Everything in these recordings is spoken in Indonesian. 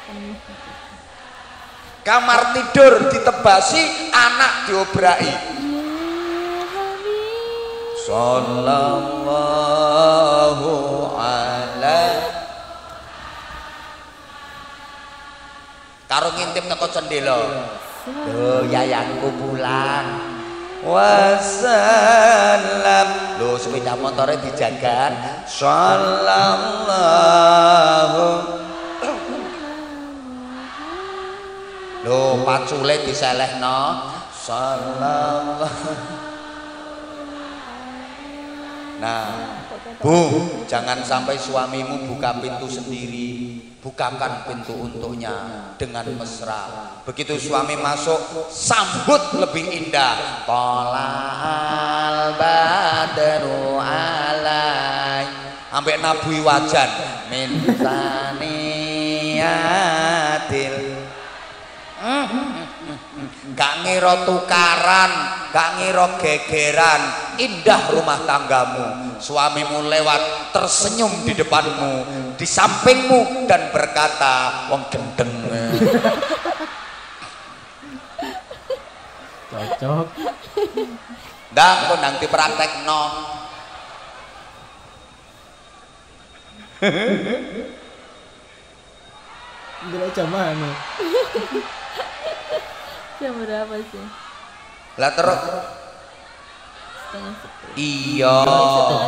Kamar tidur ditebasi, anak diobrai. Sallallahu alaihi. Karo ngintip teko cendela. Lho yayangku pulang. Wassalam. Lho sepeda motornya dijaga. Sallallahu. Lho pacule diselehno. Sallallahu. Nah, Bu, jangan sampai suamimu buka pintu sendiri. Bukakan pintu untuknya dengan mesra. Begitu suami masuk, sambut lebih indah. Tola'al badru alai. Ambek nabui wajan. Min saniyatil. Gak ngira tukaran, gak ngira gegeran, indah rumah tanggamu. Suamimu lewat tersenyum di depanmu, di sampingmu dan berkata, wong gendeng. Cocok. Ndang kok ndang dipraktekno. Gila jam mana? Jam berapa sih? Lah terus Setengah 10. iya. Setengah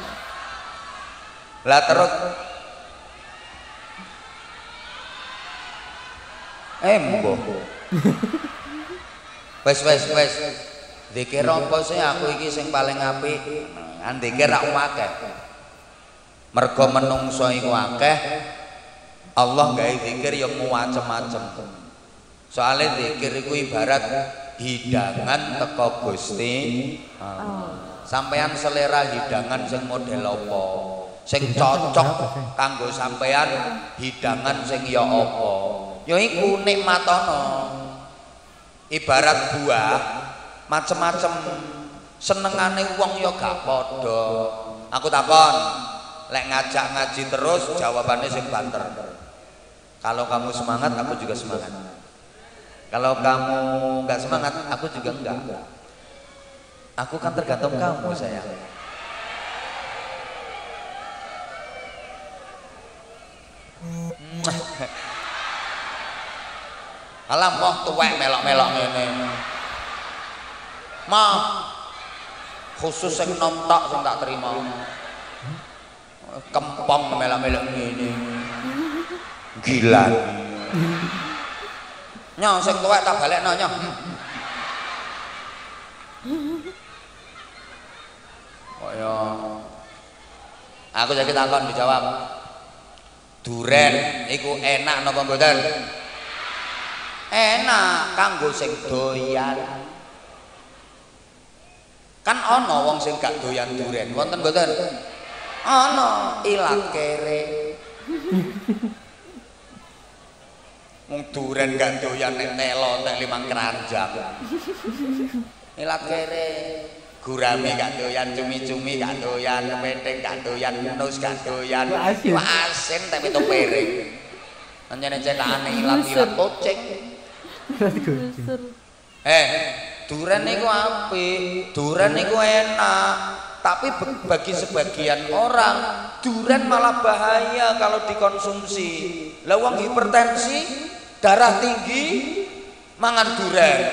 20. Lah terus mbok. Wes. Dikir apa sih aku iki sing paling apik? Andikir ra akeh. Mergo menungso iku akeh, Allah gawe zikir yang macem-macem. Soalnya zikir iku ibarat hidangan teko Gusti Allah. Sampeyan selera hidangan sing model apa? Sing cocok kanggo sampeyan hidangan sing ya apa? Ya iku nikmatono. Ibarat buah macem-macem, senengane wong ya gak padha. Aku takon, lek ngajak ngaji terus jawabannya sing banter. Kalau kamu semangat, aku juga semangat. Kalau kamu nggak semangat, aku juga enggak. Aku kan tergantung kamu, sayang. Alam moh tuwek melok-melok ngene. Mah khusus sing nom tok sing tak terima. Kempong melok-melok ngene. Gila. Nyo sing tuwek tak balekno nyo. Kaya aku jadi takon dijawab. Duren iku enak napa mboten? Enak kanggo sing doyan. Kan ana wong sing gak doyan duren, wonten mboten? Ana ilat kere. Wong duren gak doyan nek telo nek limang keranjang. Ilat kere. Gurame gak doyan, cumi-cumi gak doyan, penting gak doyan, nus gak doyan. Asin tapi itu piring. Pancene cetakane ilat-ilat kucing. Duren niku apik, duren niku enak. Tapi bagi sebagian orang, duren malah bahaya kalau dikonsumsi. Lah wong hipertensi, darah tinggi, mangan duren.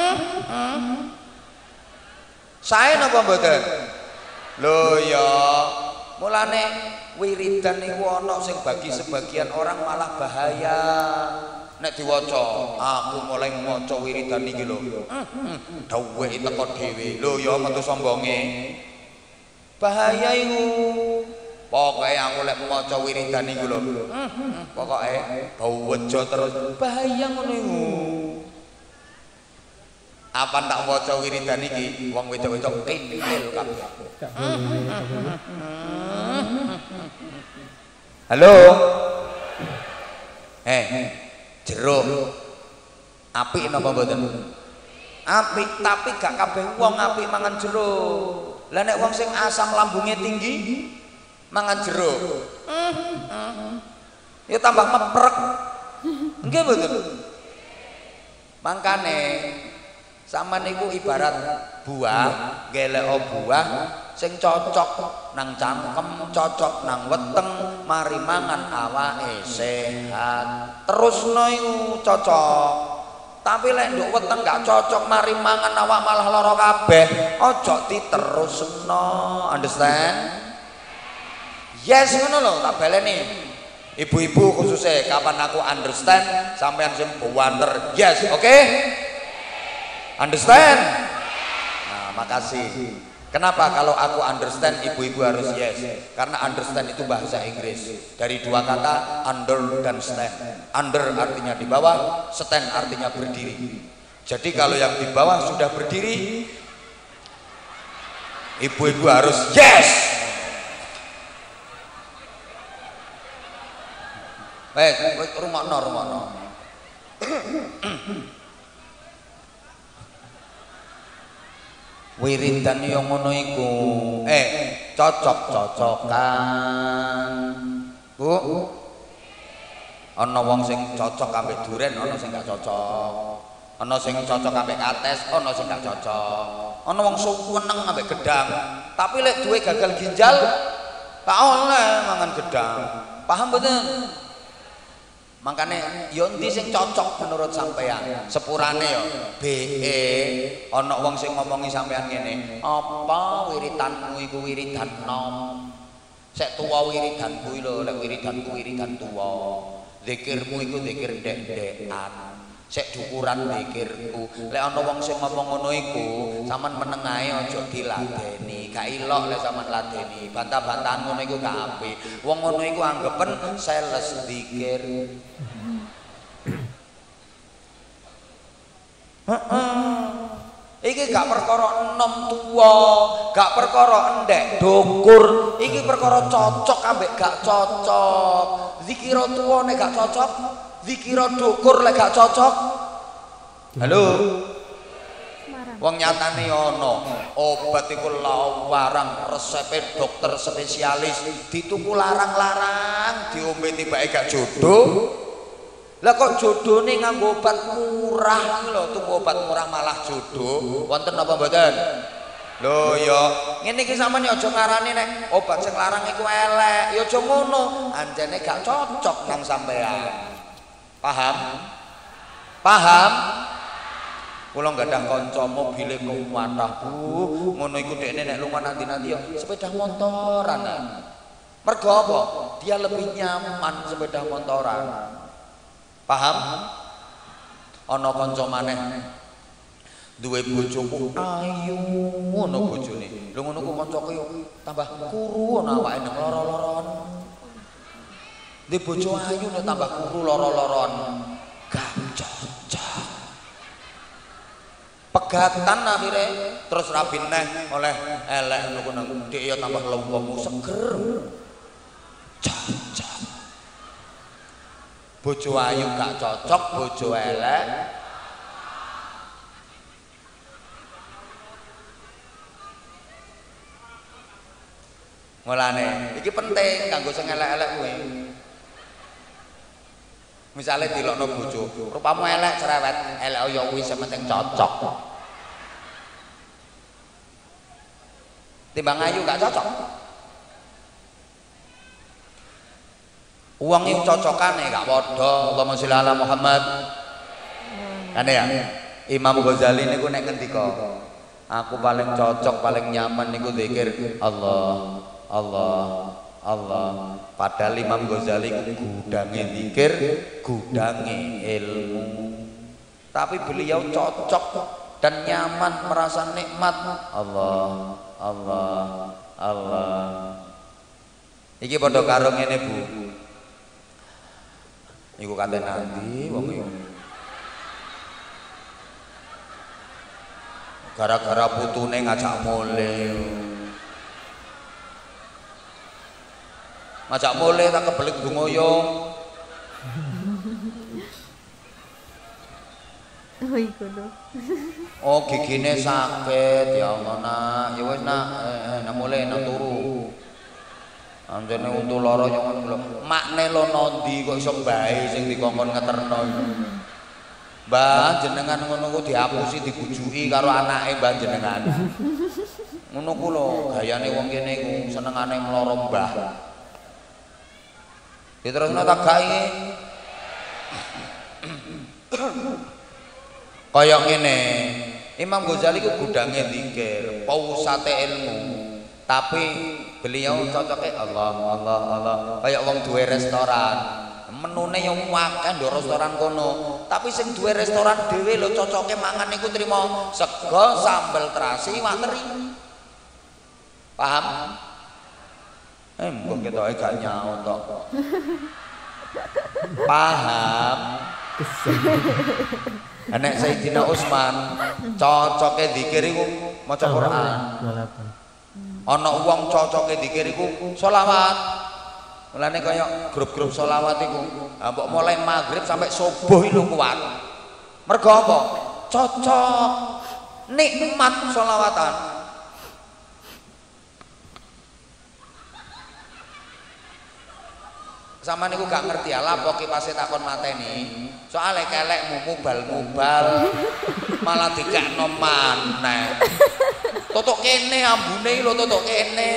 Saya napa mboten? Lho ya, mulane wiridan niku ana sing bagi sebagian orang malah bahaya. Nek diwaca, aku mulai maca wiridan iki lho. Dawuhe teko dhewe. Lho ya metu sombonge. Bahaya iku. Pokoke aku lek maca wiridan iku lho. Pokoke bau wejo terus bahaya ngono iku. Apa tak maca wiridan iki wong wedok-wedok kintil kabeh. Halo. Jeruk. Apik napa mboten? Apik, tapi gak kabeh wong apik mangan jeruk. Lah nek wong sing asam lambungnya tinggi mangan jeruk. Ya tambah meprek. Nggih mboten. Mangkane sampean niku ibarat buah, gelek buah sing cocok nang cangkem, cocok nang weteng, mari mangan awake sehat. Terusno iku cocok. Tapi lek nduk weteng gak cocok mari mangan awak malah lara kabeh. Aja diterusno. Understand? Yes ngono lho tak baleni. Ibu-ibu khususnya kapan aku understand sampean sing buwanter. Yes, oke? Understand? Nah, makasih. Kenapa kalau aku understand ibu-ibu harus yes? Karena understand itu bahasa Inggris. Dari dua kata under dan stand. Under artinya di bawah, stand artinya berdiri. Jadi kalau yang di bawah sudah berdiri, ibu-ibu harus yes. Baik, rumakno. Wiridan yo ngono iku. Cocok-cocokan. Bu. Ana wong sing cocok ambek duren, ana sing gak cocok. Ana sing cocok ambek kates, ana sing gak cocok. Ana wong seneng ambek gedang. Tapi lek duwe gagal ginjal, gak oleh mangan gedang. Paham mboten? Makanya yo endi sing cocok menurut sampean sepurane yo BE ana wong sing ngomongi sampean ngene apa wiritanmu iku wiridan nom sek tuwa wiridanku lho lek wiridanku wiridan tuwa zikirmu iku zikir ndek-ndekan sek dukuran zikirku lek ana wong sing ngomong ngono iku sampean meneng ae aja diladeni gak ilok lek sampean ladeni bantah-bantahan ngono iku gak apik wong ngono iku anggepen sales zikir. Iki gak perkara enom tuwa, gak perkara endek dukur, iki perkara cocok ambek gak cocok. Zikira tuwa nek gak cocok, zikira dukur lek gak cocok. Halo. Wong nyatane ana obat iku larang resepe dokter spesialis dituku larang-larang diombe tibake gak jodoh. Lah kok jodone nganggo obat murah iki lho, tuku obat murah malah jodoh. Wonten apa mboten? Lho ya, ngene iki sampeyan aja ngarani nek obat sing larang iku elek. Ya aja ngono, anjene gak cocok nang sampean. Paham? Paham? Kula gadah kanca mobile kuwatah Bu, ngono iku dekne nek lunga nanti-nanti ya sepeda motoran. Mergo apa? Dia lebih nyaman sepeda motoran. Paham? Ana kanca maneh duwe bojoku ayu ngono bojone. Lho ngono ku kancaku tambah kuru ana awake nang loro-loron. Di bojo ayu nek tambah kuru loro-loron. Gak cocok. Pegatan akhirnya terus rabi neh oleh elek ngono nang dik ya tambah lempemu seger. Cocok. Bojo ayu gak cocok, bojo elek mulane iki penting kanggo sing elek-elek kuwi. Misale dilokno bojo, rupamu elek cerewet, elek ya kuwi sementing cocok. Timbang ayu gak cocok. Uang itu cocokane gak padha. Allahumma sholli ala Muhammad. Kan ya? Imam Ghazali niku nek ngendika, aku paling cocok, paling nyaman niku zikir Allah, Allah, Allah. Padahal Imam Ghazali gudange zikir, gudange ilmu. Tapi beliau cocok dan nyaman merasa nikmat Allah, Allah, Allah. Iki padha karo ngene Bu. Iku kate nanti wong iku. Gara-gara putune ngajak mule. Ngajak mule tak kebelik dungoyo. Oh iku lho. Oh gigine sakit ya Allah nak. Ya wis nak, nak mule nak turu. Anjene untu lara nyong lho. Makne lo nondi kok iso bae sing dikongkon ngeterno. Mbah jenengan ngono ku diapusi dibujuki karo anake mbah jenengan. Ngono ku lho gayane wong kene iku senengane mloro mbah. Diterusno tak gawe. Kaya ngene. Imam Ghazali ku gudange zikir, pausate ilmu. Tapi beliau cocoknya Allah. Kayak wong duwe restoran. Menune yo akeh ndok restoran kono. Tapi sing duwe restoran dhewe lho cocoke mangan niku trimo sego, sambel terasi, iwak teri. Paham? Mbok ketoke gak nyaut tok. Paham? Anak Sayyidina Utsman cocoke zikir iku maca Quran. Ana wong cocoke zikir iku selawat. Mulane kaya grup-grup selawat iku, mbok mulai maghrib sampai subuh lho kuat. Mergo apa? Cocok nikmat selawatan. Sama niku gak ngerti ya lapo ki pas takon mateni. Soale kelekmu mubal-mubal malah dikekno maneh. Totok kene ambune lho totok kene.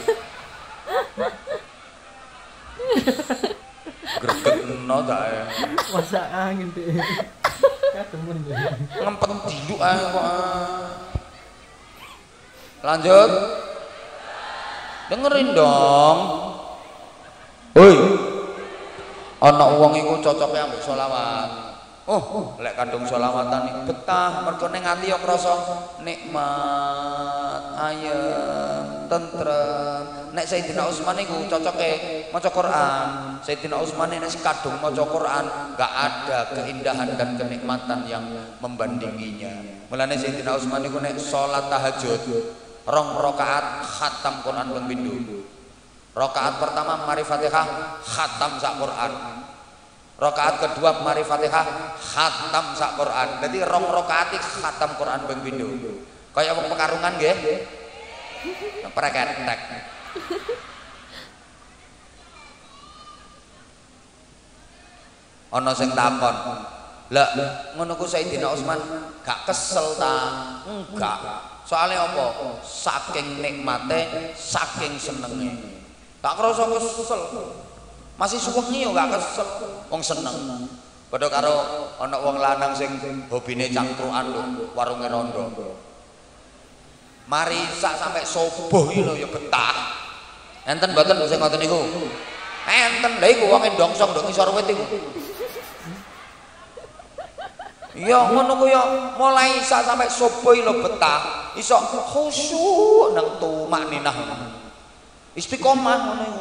Gregekno ta ya. Masak angin deh. Katemen deh. Ngempet diluk ae kok. Lanjut. Dengerin dong. Hoi. Ana wong iku cocoke ambek selawat. Oh, lek kandung selawatan iki betah mergo ning ati yo krasa nikmat, ayem, tentrem. Nek Sayyidina Utsman iku cocoke maca Quran. Sayyidina Utsman nek kadung maca Quran enggak ada keindahan dan kenikmatan yang membandinginya. Mulane Sayyidina Utsman iku nek salat tahajud 2 rakaat khatam Quran ping pindho. Rakaat pertama mari Fatihah khatam sak Quran. Rakaat kedua mari Fatihah khatam sak Quran. Dadi 2 rakaat iki khatam Quran ping pindho. Kaya wong pekarungan nggih. Preketek. Ana sing takon, "Lah, ngono ku Sayyidina Utsman gak kesel ta?" Enggak. Soalnya apa? Saking nikmate, saking senenge. Gak kerasa kesel. Masih suwengi yo gak kesel. Wong seneng. Padha karo ana wong lanang sing hobine cangkrukan lho, warunge rondo. Mari sak sampai subuh iki lho ya betah. Enten mboten sing ngoten niku? Enten lha iku wong ndongsong ndok ngisor wit iku. Ya ngono ku ya mulai sak sampai subuh iki lho betah. Iso khusyuk nang tumakninah. Istiqomah ngono iku.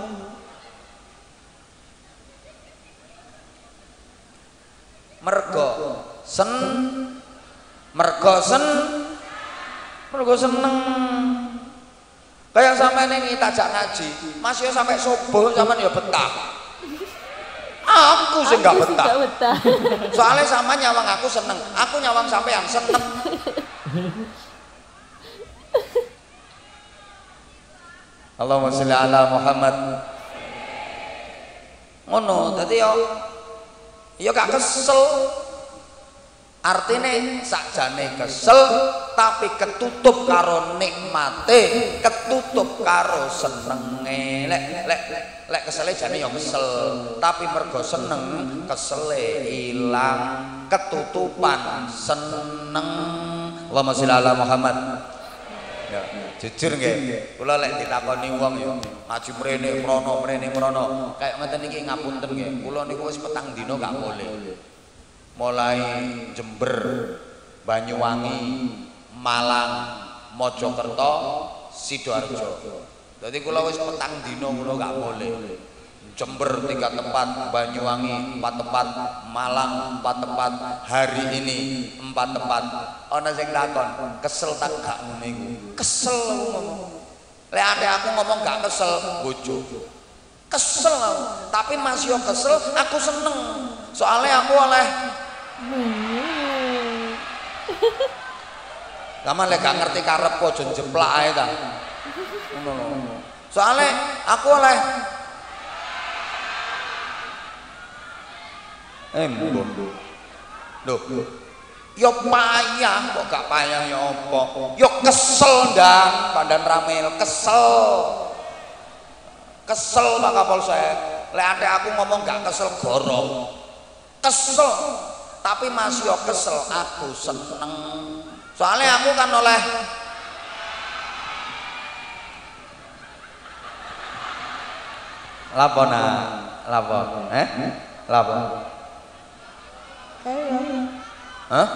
Mergo seneng. Kayak sampean ini tajak ngaji, Mas yo sampai subuh sampean yo betah. Aku sing gak betah. Soalnya sama nyawang aku seneng, aku nyawang sampean seneng. Allahumma sholli ala Muhammad. Ngono, dadi yo gak kesel. Artine sakjane kesel tapi ketutup karo nikmate, ketutup karo senenge. Lek kesele jane yo kesel, tapi mergo seneng kesele ilang, ketutupan seneng. Allahumma sholli ala Muhammad. Ya, jujur nggih, kula lek ditakoni wong ya ngaji mrene mrono, kayak ngeten iki ngapunten nggih. Kula niku wis petang dina gak boleh. Mulai Jember, Banyuwangi, Malang, Mojokerto, Sidoarjo. Dadi kula wis petang dina kula gak boleh. Jember 3 tempat, Banyuwangi 4 tempat, Malang 4 tempat, hari ini 4 tempat. Ana sing takon, kesel tak gak ngene iku? Kesel aku ngomong. Lek ade aku ngomong gak kesel, bojo. Kesel aku, tapi masih yo kesel, aku seneng. Soalnya aku oleh Kamu lek gak ngerti karep aja jeplak ae ta. Ngono lho. Soalnya aku oleh bondo. Loh. Ya payah kok gak payah ya apa? Ya kesel ndang, Pandan Ramil, kesel. Kesel Pak Kapolsek. Lek ate aku ngomong gak kesel gorong. Kesel. Tapi masih yo kesel, aku seneng. Soalnya aku kan oleh lapo lapo lapo hah?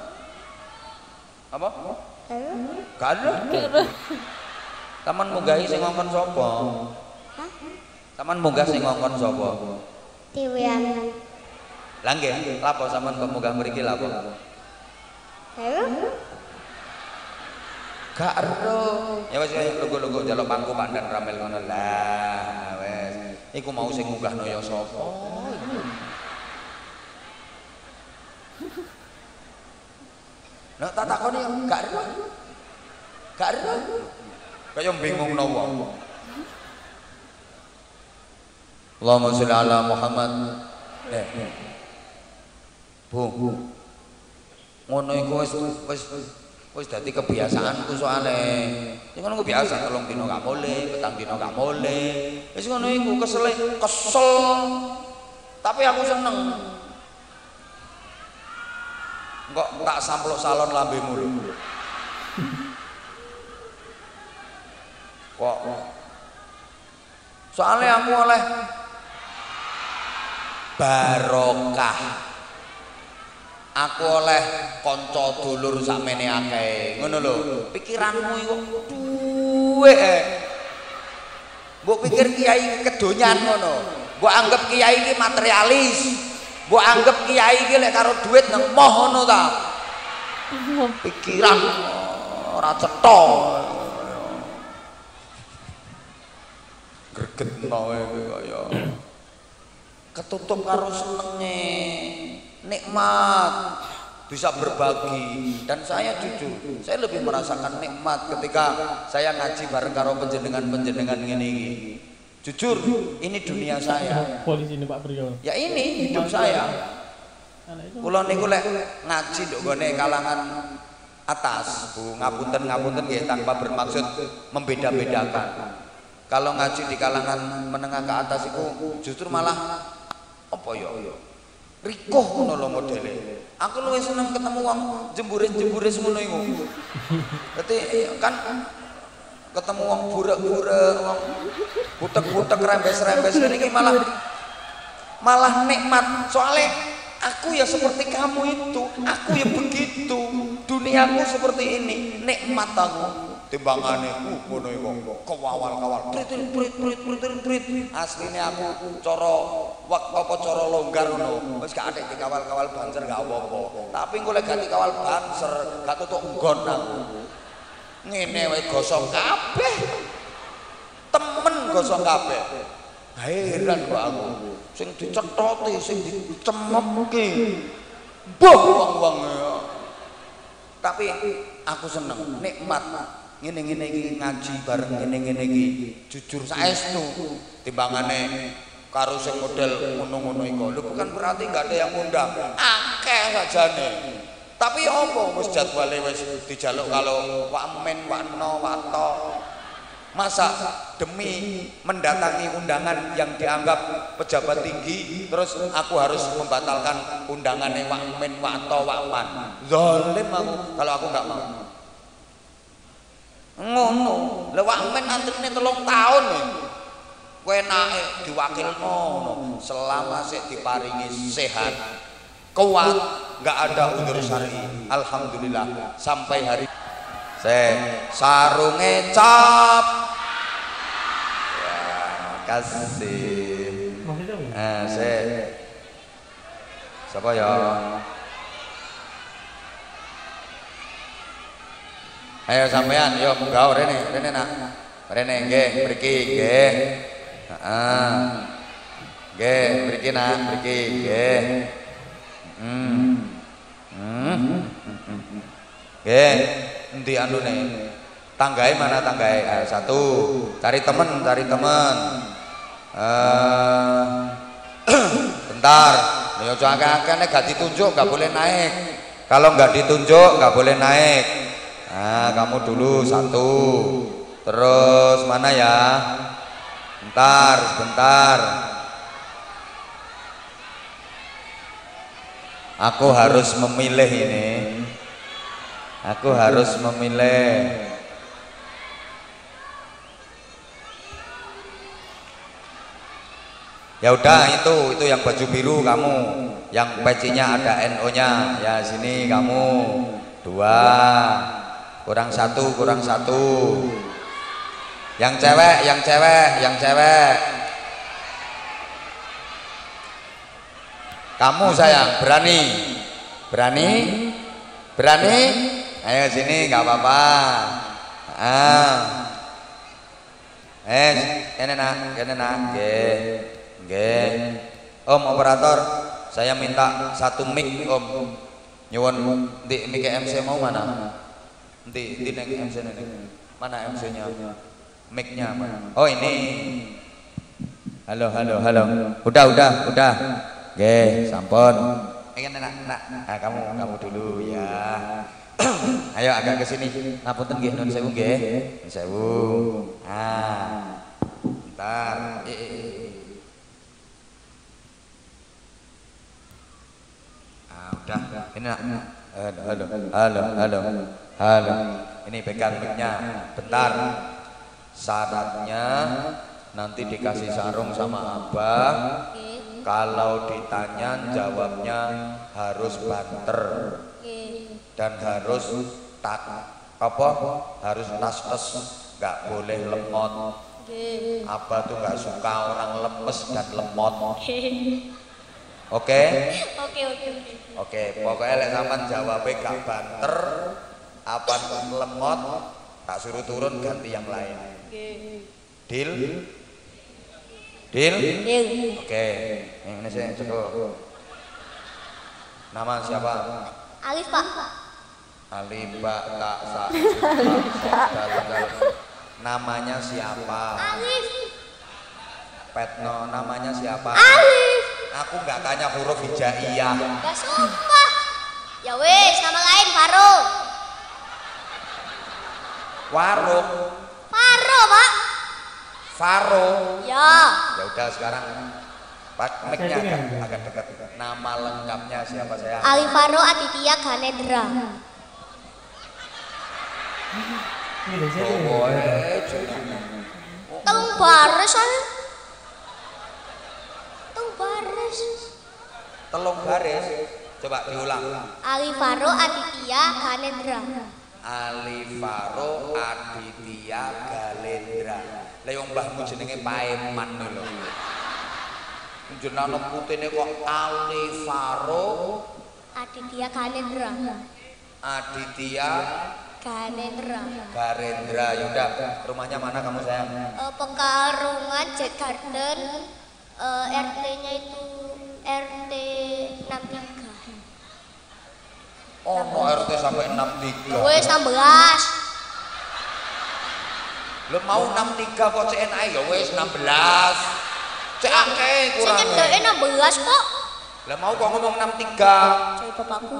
Apa? Karo taman munggahi sing ngongkon sapa? Taman munggah sing ngongkon sapa? Dewean. Lah nggih, lapo sampean kok munggah mriki lapo? Gak ero. Ya wis lugu-lugu njaluk pangku Pandan Ramil ngono lah. Wis. Iku mau sing munggahno ya sapa? Nah, tak takoni gak ero. Gak ero. Kaya bingung wong. Allahumma sholli ala Muhammad. Bu. Ngono iku wis dadi kebiasaanku soalnya. Ya ngono biasa, 3 dino gak boleh, 4 dino gak boleh. Wis ngono iku kesel. Tapi aku seneng. Kok tak samplok salon lambemu lho. Kok soalnya aku oleh barokah. Aku oleh kanca dulur sakmene akeh. Ngono lho. Pikiranmu iku duwe. Mbok pikir kiai kedonyan ngono. Mbok anggap kiai iki materialis. Mbok anggap kiai iki lek karo duit nang moh ngono ta. Pikiran ora cetha. Gregetno kaya ketutup karo senenge. Nikmat bisa berbagi dan saya jujur saya lebih merasakan nikmat ketika saya ngaji bareng karo penjenengan ini. Jujur ini dunia saya. Polisi ini Pak Priyo. Ya ini hidup saya. Kula niku lek ngaji nduk gone kalangan atas, Bu, ngapunten nggih tanpa bermaksud membeda-bedakan. Kalau ngaji di kalangan menengah ke atas itu justru malah apa ya? Rikoh ngono lho modele. Aku luwih seneng ketemu wong jemburis-jemburis ngono iku. Dadi kan ketemu wong burek-burek, wong butek-butek rembes-rembes iki malah nikmat. Soalnya aku ya seperti kamu itu, aku ya begitu. Duniaku seperti ini, nikmat aku. Timbangane ngono iku kawal-kawal prit asline aku cara apa cara longgar ngono wis gak atik dikawal-kawal banser gak apa-apa tapi engko lek gak dikawal banser gak tutuk nggon aku ngene wae gosong kabeh temen gosong kabeh heran kok aku sing dicethoti sing dicemepke boh wong-wong tapi aku seneng nikmat ngene-ngene iki ngaji bareng ngene-ngene iki jujur saestu timbangane karo sing model ngono-ngono iku lho bukan berarti enggak ada yang ngundang akeh sajane tapi apa wis jadwale wis dijaluk kalau Wak Men Wakno Wato masa demi mendatangi undangan yang dianggap pejabat tinggi terus aku harus membatalkan undangannya Wak Men Wato Wakman zalim aku kalau aku enggak mau ngono lha Wak Men antrine 3 tahun kowe enake diwakilno selama sik diparingi sehat kuat enggak ada udzur syar'i alhamdulillah sampai hari sarunge cap ya makasih siapa ya ayo sampean yo munggah rene nak rene nggih mriki nggih heeh nggih mriki nak mriki nggih nggih endi anune Tanggai mana tanggai? Satu. Cari temen, cari temen. Bentar. Ya jangan gak ditunjuk, gak boleh naik. Kalau nggak ditunjuk nggak boleh naik. Nah, kamu dulu satu. Terus mana ya? Bentar, sebentar. Aku harus memilih ini. Aku harus memilih. Ya udah itu yang baju biru kamu, yang pecinya ada NO-nya. Ya sini kamu. 2. Kurang satu. Yang cewek. Kamu sayang, berani? Ayo sini nggak apa-apa. Ini nak, Om operator, saya minta 1 mic Om. Nyuwun di mic MC mau mana? Di neng MC ini. Mana MC-nya? Mic-nya mana? Oh ini. Halo. Udah. Oke, sampun. Nak. Nah, kamu dulu ya. Ayo agak ke sini. Ngapunten nggih nun sewu nggih. Nun sewu. Bentar. Udah. Ini nak. Halo. Ini pegang mic-nya. Bentar. Syaratnya nanti dikasih sarung sama Abah. Kalau ditanya jawabnya harus banter dan harus harus tas, nggak boleh lemot. Abah tuh nggak suka orang lemes dan lemot. Oke, pokoknya lek sampean jawabnya gak banter, apa lemot, tak suruh turun ganti yang lain. Deal? Oke, ini saya cukup. Nama siapa? Alif Pak. Alif Pak tak sa. Namanya siapa? Alif. Petno, namanya siapa? Alif. Aku nggak tanya huruf hijaiyah. Gak sumpah. Ya wes, nama lain Faro. Warung. Faro Pak. Faro. Ya. Ya udah sekarang Pak mic-nya agak dekat. Nama lengkapnya siapa saya? Alifaro Aditya Ganendra. Telung baris aja. Telung baris. Coba diulang. Alifaro Aditya Ganendra. Alifaro Aditya Galendra. Lah yang mbahmu jenenge Paeman lho. Jenenge putine kok Alifaro Aditya Ganendra. Aditya Ganendra. Yaudah, rumahnya mana kamu sayang? Pekarungan Jet Garden. RT-nya itu RT 63. Oh, no RT sampai 63. Wes 16. Lo mau 63 kok CNI ya wes 16. Cek akeh kurang. Sing ndeke 16 kok. Lah mau kok ngomong 63. Cari bapakku.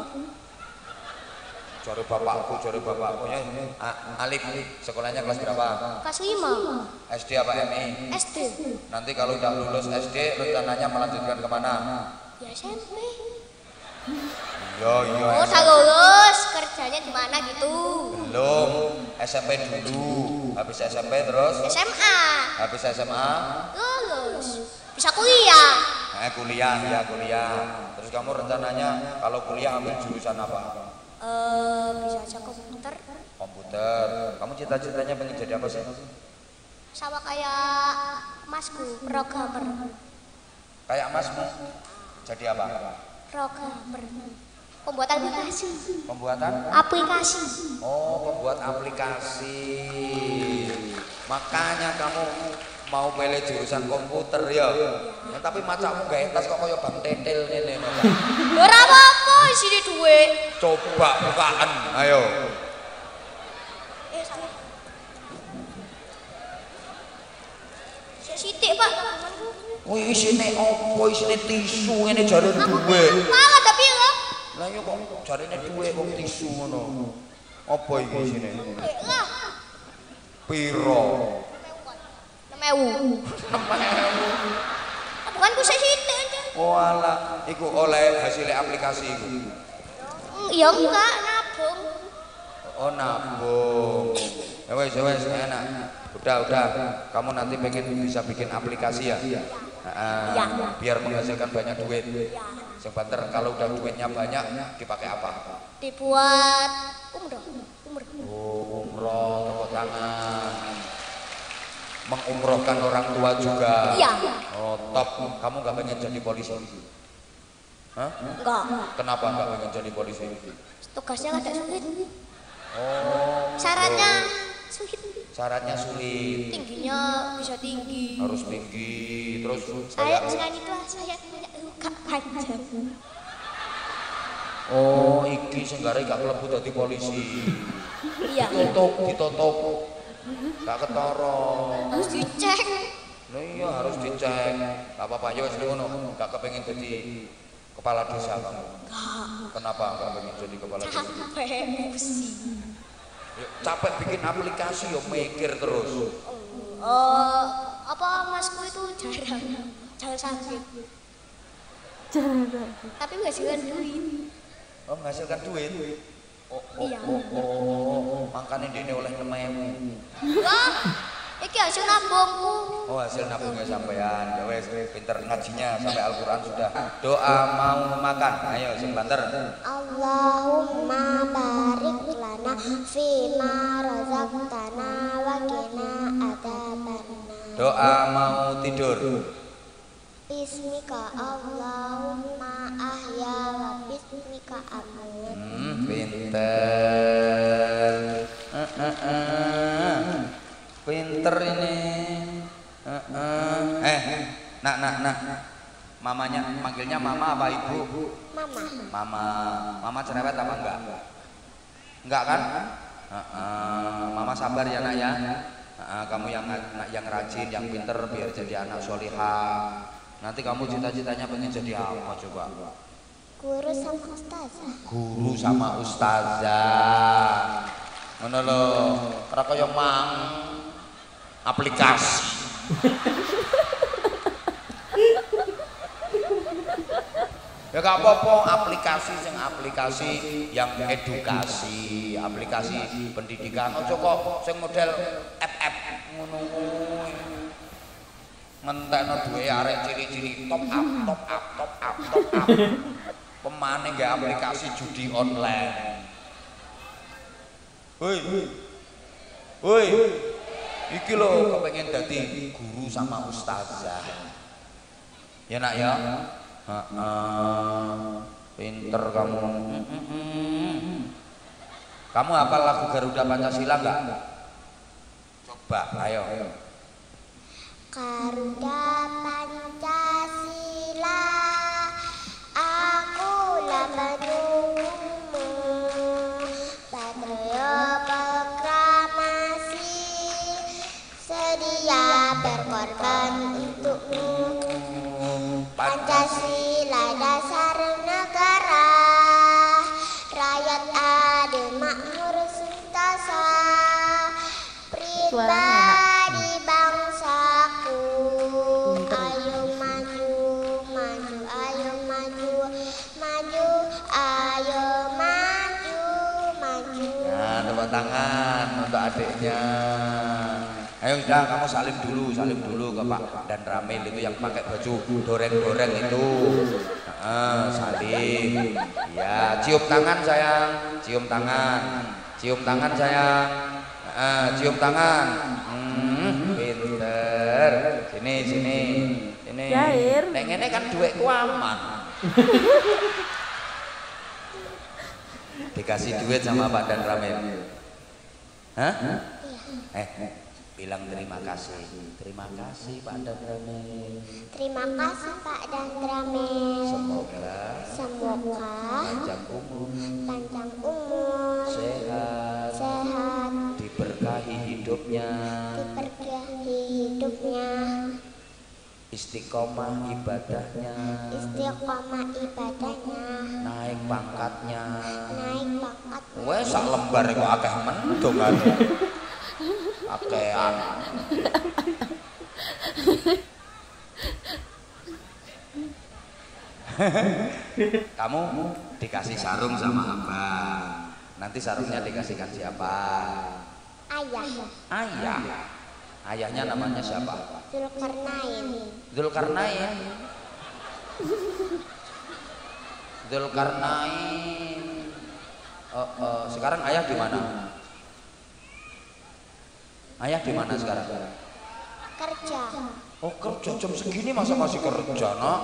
Cari bapakku ya. Alif sekolahnya kelas berapa? Kelas 5. SD apa MI? SD. Nanti kalau udah lulus SD rencananya melanjutkan kemana? Ya SMP. Iya. Oh, udah lulus, kerjanya di mana gitu? Belum, SMP dulu. Habis SMP terus? SMA. Habis SMA? Lulus. Bisa kuliah. Kuliah. Terus kamu rencananya kalau kuliah ambil jurusan apa? Bisa aja komputer. Kamu cita-citanya pengen jadi apa sih? Sama kayak masku, programmer. Kayak masmu? Jadi apa? Programmer. Pembuat aplikasi. Oh, pembuat aplikasi. Makanya kamu mau pilih jurusan komputer ya. Tapi macamu gak entas kok kaya Bang Tetel ngene. Ora apa-apa isine dhuwit. Coba bukaan, ayo. Sithik, Pak, tabunganku. Oh, isine opo? Isine tisu ngene jarene dhuwit. Malah tapi lho. Lah yo kok jarene dhuwit kok tisu ngono. Apa iki isine? Lah, Piro? 6.000. Tabunganku sik sithik aja. Oh alah, iku oleh hasil aplikasi iku. Ya enggak, nabung. Oh nabung. Ya wes enak. Udah. Kamu nanti pengen bisa bikin aplikasi ya? Iya. Biar menghasilkan banyak duit. Ya. Yang banter kalau udah duitnya banyak dipakai apa? Dibuat umroh. Oh, umroh tepuk tangan. Mengumrohkan orang tua juga. Iya. Oh, top. Kamu gak pengen jadi polisi? Hah? Enggak. Kenapa gak pengen jadi polisi? Tugasnya agak sulit. Oh. Syaratnya sulit. Syaratnya sulit. Tingginya bisa tinggi. Harus tinggi. Terus Selain itu saya punya luka panjang. oh, iki sing gak klebu dadi polisi. Iya. Ditutup. Gak ketara. Harus dicek. Nah iya harus dicek. Gak apa-apa ya wis ngono. Gak kepengin jadi kepala desa kamu. Kenapa gak pengen jadi kepala desa? Capek pusing. Yuk, capek bikin aplikasi yo mikir terus. Apa masku itu jarang sakit. Tapi menghasilkan duit. Oh, menghasilkan duit. Iya. Makanya dia oleh 6.000. Wah, iki hasil nabungku. Oh, hasil nabungnya sampean. Ya wes, pinter ngajinya sampai Al-Qur'an sudah. Doa mau makan. Ayo sing banter. Allahumma barik lana fima razaqtana wa qina adzabannar. Doa mau tidur. Bismika Allahumma ahya wa bismika amut. Pinter. Pinter ini. Nak. Mamanya manggilnya mama apa ibu? Mama cerewet apa enggak? Enggak kan? Mama sabar ya nak ya. Kamu yang rajin, yang pinter biar jadi anak solihah. Nanti kamu cita-citanya pengen jadi apa coba? Guru sama ustazah. Guru sama ustazah. Ngono lho, ora kaya mang aplikasi. Ya gak apa-apa aplikasi yang edukasi, aplikasi pendidikan. Ojo kok sing model app ngono. Ngentekno duwe arek ciri-ciri top up. Pemane nggak aplikasi judi online. Woi. Iki lho kepengen dadi guru sama ustazah. Ya nak ya. Pinter kamu. Kamu hafal lagu Garuda Pancasila enggak? Coba, ayo. Garuda Pancasila, akulah pendukungmu. Patriot proklamasi, sedia berkorban untukmu. Pancasila dasar negara, rakyat adil makmur sentosa, pribadi bangsaku. Ayo maju, ayo maju, ayo maju. Nah, tepuk tangan untuk adiknya. Ayo sudah kamu salim dulu ke Pak dan Ramil itu yang pakai baju goreng-goreng itu. Salim. Ya, cium tangan sayang, cium tangan sayang. Cium tangan. Pinter. Sini. Cair. Nek ngene kan duitku aman. Dikasih duit sama Pak dan Ramil. Hah? Bilang terima kasih Pak dan Ramil. Terima kasih Pak dan Ramil. Semoga panjang umur, sehat, diberkahi hidupnya. istiqomah ibadahnya, istiqomah ibadahnya, naik pangkatnya. naik pangkatnya. Wes sak lembar kok akeh mendung kan. Akehan. Kamu dikasih sarung sama abang. Nanti sarungnya dikasihkan siapa? Ayah. Ayah. Ayahnya namanya siapa? Zulkarnain. Zulkarnain. Zulkarnain. Sekarang ayah di mana? Ayah di mana sekarang? Kerja. Oh kerja jam segini masa masih kerja nak?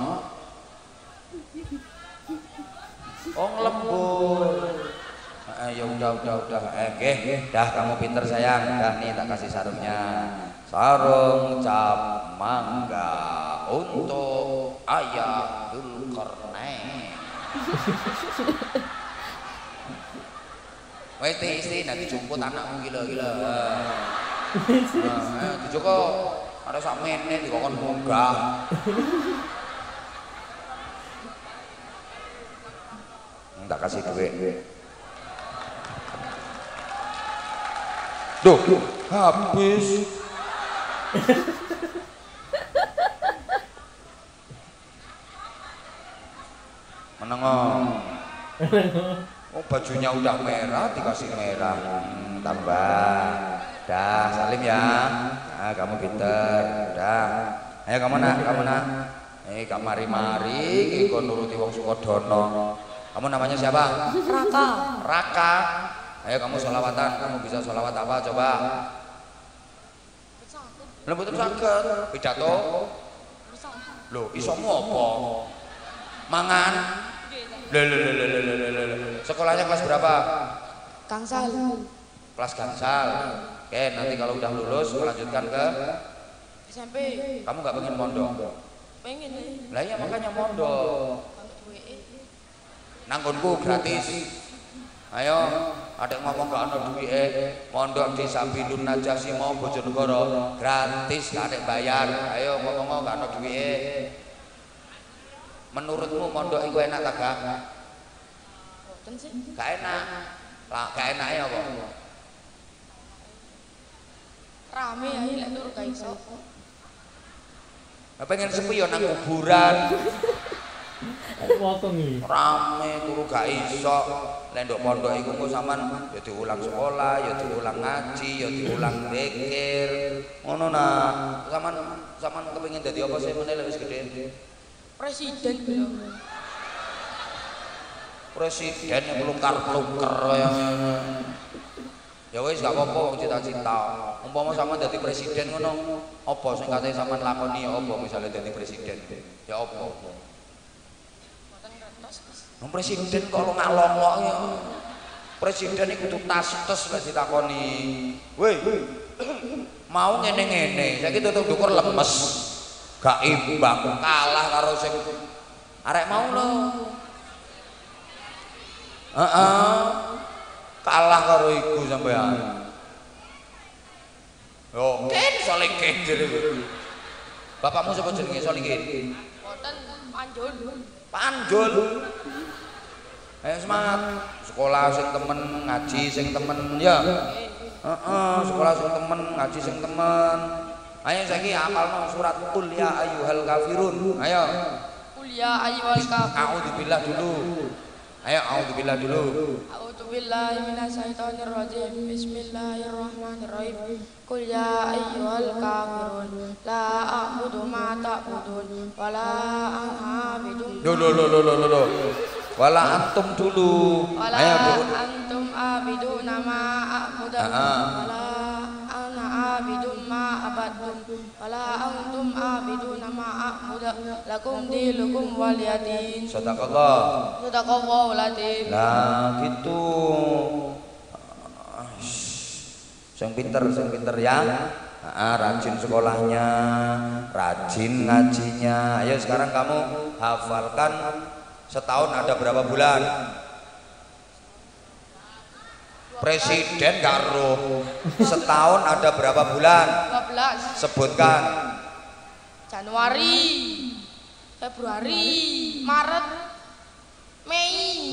Oh lembur. Ya udah. Dah kamu pinter sayang. Dah nih tak kasih sarungnya. Sarung cap mangga untuk ayah Zulkarnain. Wait istri nanti jemput anakmu gila. Tujuh kok ada sak menit dikokon munggah. Tak kasih duit. Duh, habis. Menengok. Oh bajunya udah merah dikasih merah. Tambah. Dah salim ya. Nah, kamu pinter. Dah. Ayo kamu nak. Kak mari kiko nuruti wong Sukodono. Kamu namanya siapa? Raka. Ayo kamu sholawatan. Kamu bisa sholawat apa coba? Lembut sakit. Pidato. Loh, isomu apa? Mangan. Sekolahnya kelas berapa? Gangsal. Kelas gangsal. Oke, nanti kalau udah lulus melanjutkan ke SMP. kamu nggak pengen mondok? Pengen nih. Lah iya makanya mondok. Nanggonku gratis. Ayo, ada ngomong gak ada duit mondok di Sabilun Najasimo Bojonegoro gratis gak ada bayar. Ayo ngomong gak ada duit. Menurutmu mondok itu enak tak gak? Gak enak. Lah gak enaknya apa? Rame aja lek turu gak iso. Pengen sepi yo nang kuburan. Potong iki. Rame turu gak iso. Lek ndok pondok iku engko sampean ya diulang sekolah, ya diulang ngaji, ya diulang zikir. Ngono nah. Sampean kepengin dadi apa sih meneh lek wis gedhe? Presiden belum. Presiden yang pelungkar-pelungkar yang ya wis gak apa-apa wong cita-cita. Umpama sampean dadi presiden ngono, apa sing katanya sampean lakoni ya apa misalnya dadi presiden? Ya apa? Wong presiden kok ngalong-along ya. Presiden iku kudu tas-tes lek ditakoni. Woi. Mau ngene-ngene, saiki tutuk dukur lemes. Gak imbang, kalah karo sing arek mau lho. Kalah karo iku sampean. Yo, ken Solikin jere. Bapakmu sapa jenenge Solikin? Mboten Panjul. Panjul. Ayo semangat. Sekolah sing temen, ngaji sing temen ya. Sekolah sing temen, ngaji sing temen. Ayo saiki hafalno surat Qul ya ayyuhal kafirun. Ayo. Qul ya ayyuhal kafirun. A'udzubillah dulu. Ayo a'udzubillah dulu. A'udzubillahi minasyaitonir rajim. Bismillahirrahmanirrahim. Qul ya ayyuhal kafirun la a'budu ma ta'budun wa la a'budu. Loh. Wala antum dulu. Ayo Bu. Antum abiduna ma a'budu wala ana abidu ma abadtum wala antum abiduna ma a'budu lakum dinukum waliyadin. Sadaqallahu latif. Nah gitu. Sing pinter ya. Rajin sekolahnya, rajin ngajinya. Ayo sekarang kamu hafalkan setahun ada berapa bulan? Presiden karo setahun ada berapa bulan? 12. Sebutkan. Januari, Februari, Maret, Mei.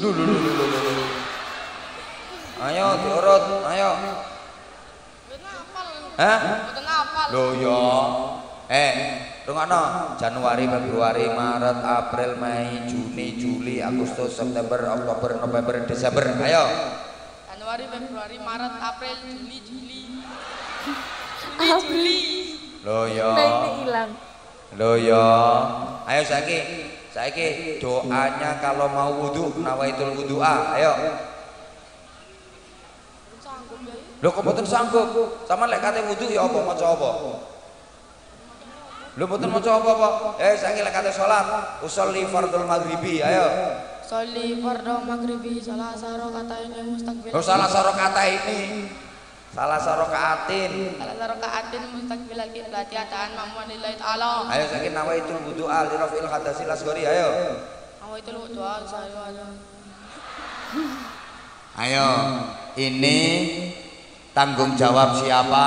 Ayo diurut, ayo. Mboten hafal. Hah? Mboten hafal. Lho ya. Rungokno. Januari, Februari, Maret, April, Mei, Juni, Juli, Agustus, September, Oktober, November, Desember. Ayo. Januari, Februari, Maret, April, Juli. Lho ya. Nah ini hilang. Lho ya. Ayo saiki doanya kalau mau wudu nawaitul wudu'a. Ayo. Lho kok mboten sanggup? Sama lek kate wudu ya apa maca apa? Lho mboten maca apa-apa. Saiki lek kate salat, usolli fardhul maghribi. Ayo. Sholli fardhu maghribi salah rakaat ini mustaqbil. Oh salah rakaat ini. Salah rakaatin. Salah rakaatin mustaqbil al-qiblati ataan ma'muwan lillahi ta'ala. Ayo saiki nawaitul wudu'a li raf'il hadasil asghari. Ayo. Nawaitul wudu'a Ayo. Ini tanggung jawab siapa?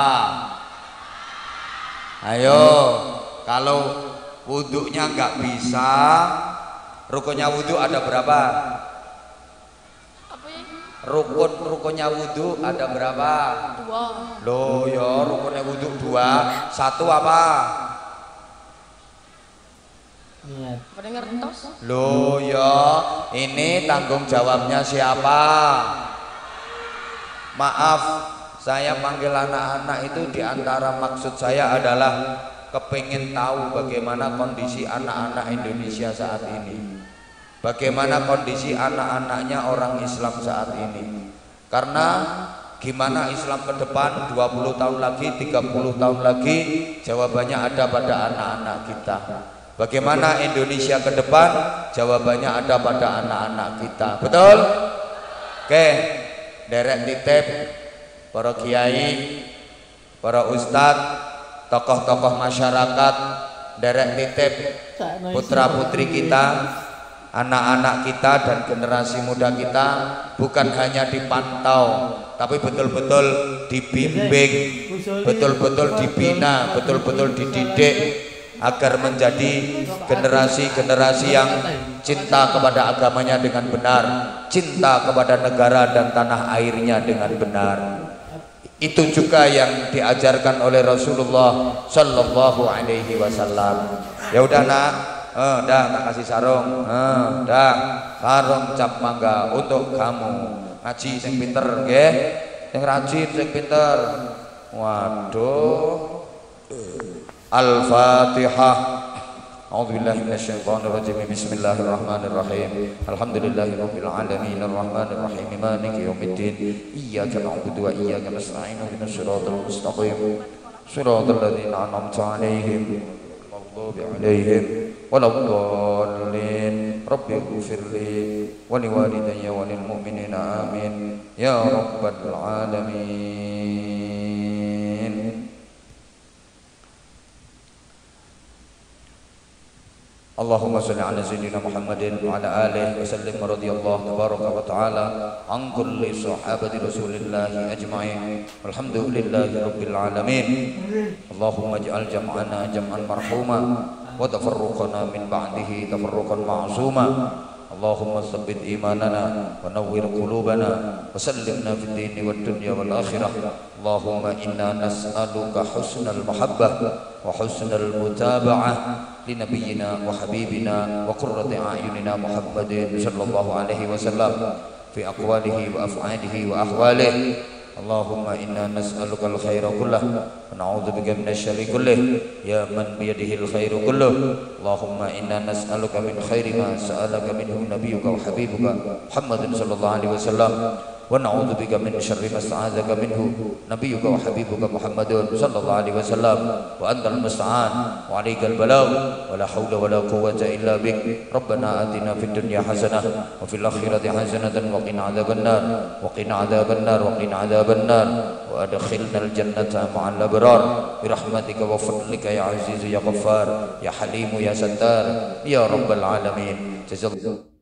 Ayo. Kalau wudunya nggak bisa, rukunnya wudu ada berapa? Apa ya? Rukunnya wudu ada berapa? 2. Loh ya rukunnya wudu 2. 1 apa? Niat. Pada ngertos? Loh ya ini tanggung jawabnya siapa? Maaf saya panggil anak-anak itu diantara maksud saya adalah kepingin tahu bagaimana kondisi anak-anak Indonesia saat ini, bagaimana kondisi anak-anaknya orang Islam saat ini. Karena gimana Islam ke depan 20 tahun lagi, 30 tahun lagi, jawabannya ada pada anak-anak kita. Bagaimana Indonesia ke depan, jawabannya ada pada anak-anak kita. Betul? Oke, derek titip para kiai, para ustadz, tokoh-tokoh masyarakat, derek titip putra-putri kita, anak-anak kita dan generasi muda kita bukan hanya dipantau tapi betul-betul dibimbing, betul-betul dibina, betul-betul dididik agar menjadi generasi-generasi yang cinta kepada agamanya dengan benar, cinta kepada negara dan tanah airnya dengan benar. Itu juga yang diajarkan oleh Rasulullah Sallallahu Alaihi Wasallam. Ya udah nak, dah tak kasih sarung, dah sarung cap mangga untuk kamu. Ngaji sing pinter, nggih, sing rajin, sing pinter. Waduh. Al-Fatihah. A'udzubillahi minasyaitonirrajim. Bismillahirrahmanirrahim. Alhamdulillahirabbil alamin arrahmanir rahim maliki yaumiddin. Iyyaka na'budu wa iyyaka nasta'in. Ihdinas siratal mustaqim. Siratal ladzina an'amta 'alaihim maghdubi 'alaihim waladdallin. Rabbighfirli wa liwalidayya wa lil mu'minina amin. Ya rabbal alamin. Allahumma salli ala sayyidina Muhammadin wa ala alihi wa sallim radhiyallahu tabaraka wa ta'ala an kulli sahabati Rasulillah ajma'in. Alhamdulillahi rabbil alamin. Allahumma ij'al jam'ana jam'an marhuma wa tafarruqana min ba'dihi tafarruqan ma'suma. Allahumma tsabbit imanana wa nawwir qulubana wa sallimna fid dini wad dunya wal akhirah. Allahumma inna nas'aluka husnal mahabbah wa husnal mutaba'ah لنبينا وحبيبنا وقرة أعيننا محمد صلى الله عليه وسلم في أقواله وأفعاله وأحواله. اللهم إنا نسألك الخير كله ونعوذ بك من الشر كله يا من بيده الخير كله. اللهم إنا نسألك من خير ما سألك منه نبيك وحبيبك محمد صلى الله عليه وسلم ونعوذ بك من شر ما استعاذك منه نبيك وحبيبك محمد صلى الله عليه وسلم وأنت المستعان وعليك البلاغ ولا حول ولا قوة إلا بك. ربنا آتنا في الدنيا حسنة وفي الآخرة حسنة وقنا عذاب النار وقنا عذاب النار وقنا عذاب النار وأدخلنا الجنة مع الأبرار برحمتك وفضلك يا عزيز يا غفار يا حليم يا ستار يا رب العالمين. جزاك